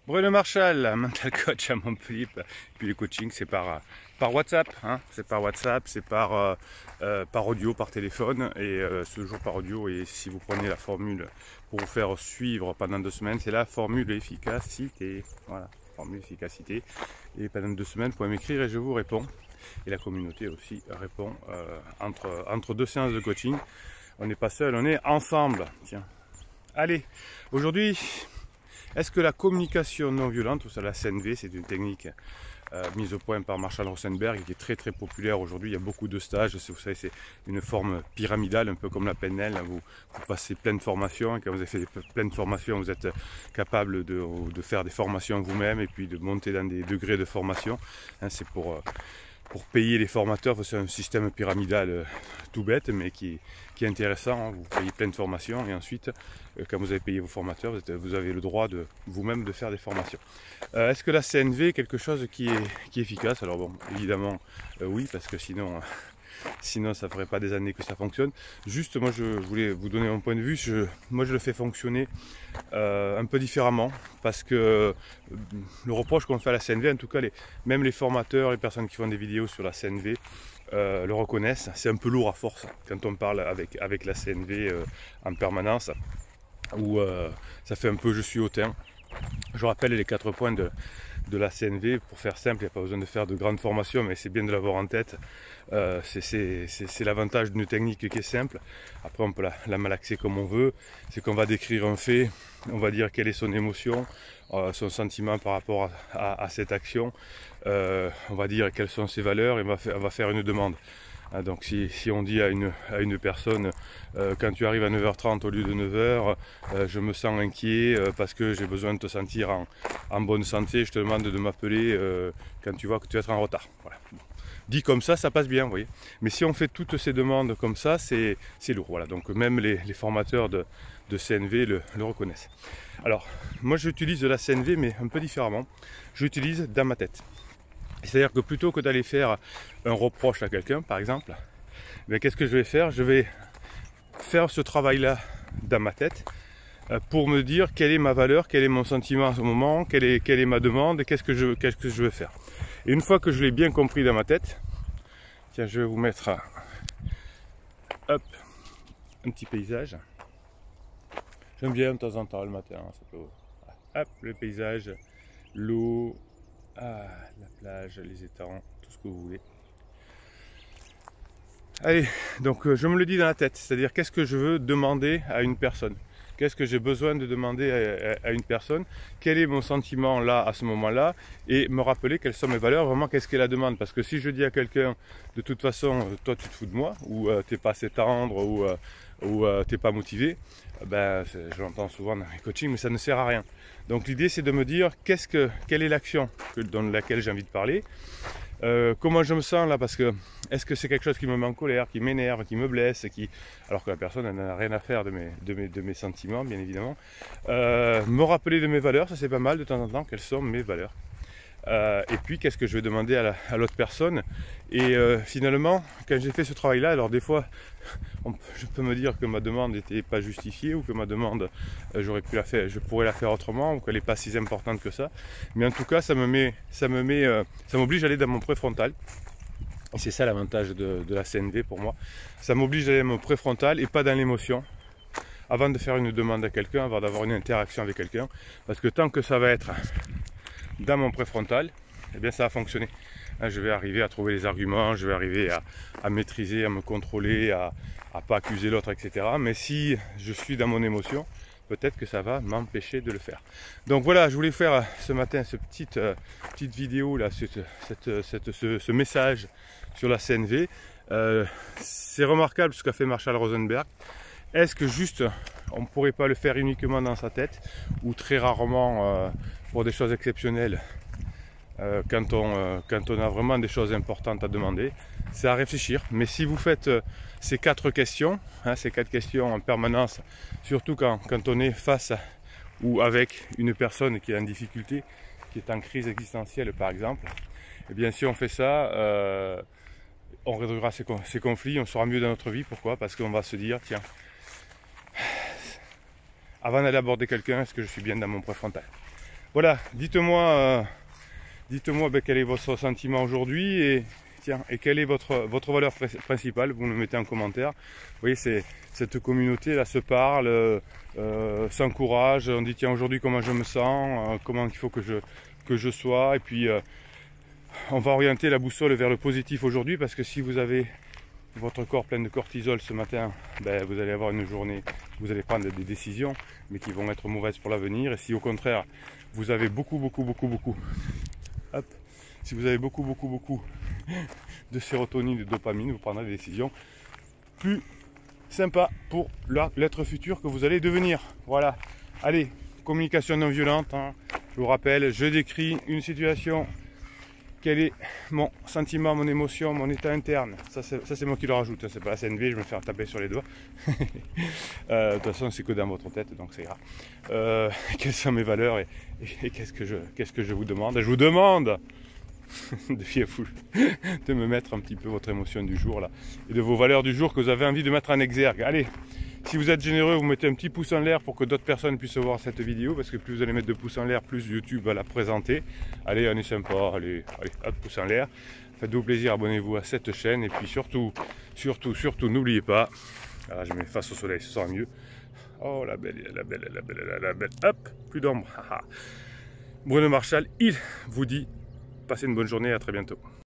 Bruno Marchal, mental coach à Montpellier. Puis le coaching, c'est par WhatsApp. Hein, c'est par WhatsApp, c'est par audio, par téléphone. Et toujours par audio. Et si vous prenez la formule pour vous faire suivre pendant 2 semaines, c'est la formule efficacité. Voilà, formule efficacité. Et pendant 2 semaines, vous pouvez m'écrire et je vous réponds. Et la communauté aussi répond entre 2 séances de coaching. On n'est pas seul, on est ensemble. Tiens. Allez, aujourd'hui, est-ce que la communication non violente, ou ça la CNV, c'est une technique mise au point par Marshall Rosenberg qui est très populaire aujourd'hui. Il y a beaucoup de stages, vous savez, c'est une forme pyramidale, un peu comme la PNL. Vous passez plein de formations et quand vous avez fait plein de formations, vous êtes capable de faire des formations vous-même et puis de monter dans des degrés de formation. Hein, c'est pour payer les formateurs. C'est un système pyramidal tout bête mais qui est intéressant. Hein. Vous payez plein de formations et ensuite quand vous avez payé vos formateurs, vous avez le droit de vous-même de faire des formations. Est-ce que la CNV est quelque chose qui est efficace? Alors bon, évidemment oui, parce que sinon ça ne ferait pas des années que ça fonctionne. Juste, moi je voulais vous donner mon point de vue. Moi je le fais fonctionner un peu différemment, parce que le reproche qu'on fait à la CNV, en tout cas même les formateurs, les personnes qui font des vidéos sur la CNV le reconnaissent, c'est un peu lourd à force quand on parle avec la CNV en permanence, où ça fait un peu je suis hautain. Je rappelle les 4 points de la CNV, pour faire simple. Il n'y a pas besoin de faire de grandes formations, mais c'est bien de l'avoir en tête. C'est l'avantage d'une technique qui est simple. Après on peut la malaxer comme on veut. C'est qu'on va décrire un fait, on va dire quelle est son émotion, son sentiment par rapport à cette action, on va dire quelles sont ses valeurs et on va faire une demande. Donc si on dit à une personne quand tu arrives à 9h30 au lieu de 9h, je me sens inquiet parce que j'ai besoin de te sentir en bonne santé, je te demande de m'appeler quand tu vois que tu vas être en retard. Voilà. Dit comme ça passe bien, vous voyez. Mais si on fait toutes ces demandes comme ça, c'est lourd. Voilà. Donc même les formateurs de CNV le reconnaissent. Alors, moi j'utilise la CNV, mais un peu différemment. J'utilise dans ma tête. C'est-à-dire que plutôt que d'aller faire un reproche à quelqu'un, par exemple, qu'est-ce que je vais faire? Je vais faire ce travail-là dans ma tête pour me dire quelle est ma valeur, quel est mon sentiment à ce moment, quelle est ma demande, qu'est-ce que je veux faire. Et une fois que je l'ai bien compris dans ma tête, tiens, je vais vous mettre hop, un petit paysage. J'aime bien de temps en temps le matin, ça peut... Hop, le paysage, l'eau, la plage, les étangs, tout ce que vous voulez. Allez, donc je me le dis dans la tête, c'est-à-dire qu'est-ce que je veux demander à une personne, qu'est-ce que j'ai besoin de demander à une personne, quel est mon sentiment là à ce moment-là, et me rappeler quelles sont mes valeurs, vraiment qu'est-ce qu'est la demande. Parce que si je dis à quelqu'un de toute façon toi tu te fous de moi, ou t'es pas assez tendre, ou t'es pas motivé, je l'entends souvent dans mes coachings, mais ça ne sert à rien. Donc l'idée c'est de me dire quelle est l'action dans laquelle j'ai envie de parler, comment je me sens là, parce que est-ce que c'est quelque chose qui me met en colère, qui m'énerve, qui me blesse, alors que la personne n'a rien à faire de mes sentiments, bien évidemment. Me rappeler de mes valeurs, ça c'est pas mal de temps en temps, quelles sont mes valeurs. Et puis qu'est-ce que je vais demander à l'autre personne. Et finalement, quand j'ai fait ce travail-là, alors des fois, je peux me dire que ma demande n'était pas justifiée, ou que ma demande, je pourrais la faire autrement, ou qu'elle n'est pas si importante que ça. Mais en tout cas, ça m'oblige à aller dans mon préfrontal. Et c'est ça l'avantage de la CNV pour moi. Ça m'oblige à aller dans mon préfrontal et pas dans l'émotion, avant de faire une demande à quelqu'un, avant d'avoir une interaction avec quelqu'un. Parce que tant que ça va être dans mon préfrontal, eh bien ça va fonctionner. Je vais arriver à trouver les arguments, je vais arriver à maîtriser, à me contrôler, à pas accuser l'autre, etc. Mais si je suis dans mon émotion, peut-être que ça va m'empêcher de le faire. Donc voilà, je voulais faire ce matin cette petite vidéo là, ce message sur la CNV. C'est remarquable ce qu'a fait Marshall Rosenberg. Est-ce que juste on ne pourrait pas le faire uniquement dans sa tête, ou très rarement pour des choses exceptionnelles, quand on a vraiment des choses importantes à demander? C'est à réfléchir. Mais si vous faites ces 4 questions, ces 4 questions en permanence, surtout quand on est face ou avec une personne qui est en difficulté, qui est en crise existentielle par exemple, et bien si on fait ça, on réduira ces conflits, on sera mieux dans notre vie. Pourquoi? Parce qu'on va se dire, tiens, avant d'aller aborder quelqu'un, est-ce que je suis bien dans mon préfrontal? Voilà, dites-moi quel est votre sentiment aujourd'hui et tiens, et quelle est votre valeur principale, vous me mettez en commentaire. Vous voyez, cette communauté là se parle, s'encourage, on dit tiens aujourd'hui comment je me sens, comment il faut que je sois, et puis on va orienter la boussole vers le positif aujourd'hui, parce que si vous avez votre corps plein de cortisol ce matin, ben, vous allez avoir une journée, vous allez prendre des décisions, mais qui vont être mauvaises pour l'avenir. Et si au contraire, vous avez beaucoup, hop, si vous avez beaucoup de sérotonine, de dopamine, vous prendrez des décisions plus sympas pour l'être futur que vous allez devenir. Voilà. Allez, communication non violente, hein. Je vous rappelle, je décris une situation. Quel est mon sentiment, mon émotion, mon état interne. Ça c'est moi qui le rajoute, c'est pas la CNV, je vais me faire taper sur les doigts. De toute façon c'est que dans votre tête, donc c'est grave. Quelles sont mes valeurs et qu'est-ce que je vous demande? Je vous demande de me mettre un petit peu votre émotion du jour là, et de vos valeurs du jour que vous avez envie de mettre en exergue. Allez, si vous êtes généreux, vous mettez un petit pouce en l'air pour que d'autres personnes puissent voir cette vidéo, parce que plus vous allez mettre de pouces en l'air, plus YouTube va la présenter. Allez, on est sympa, allez, hop, pouce en l'air. Faites-vous plaisir, abonnez-vous à cette chaîne, et puis surtout, n'oubliez pas, alors je mets face au soleil, ce sera mieux. Oh la belle, hop, plus d'ombre. Bruno Marchal, il vous dit, passez une bonne journée, à très bientôt.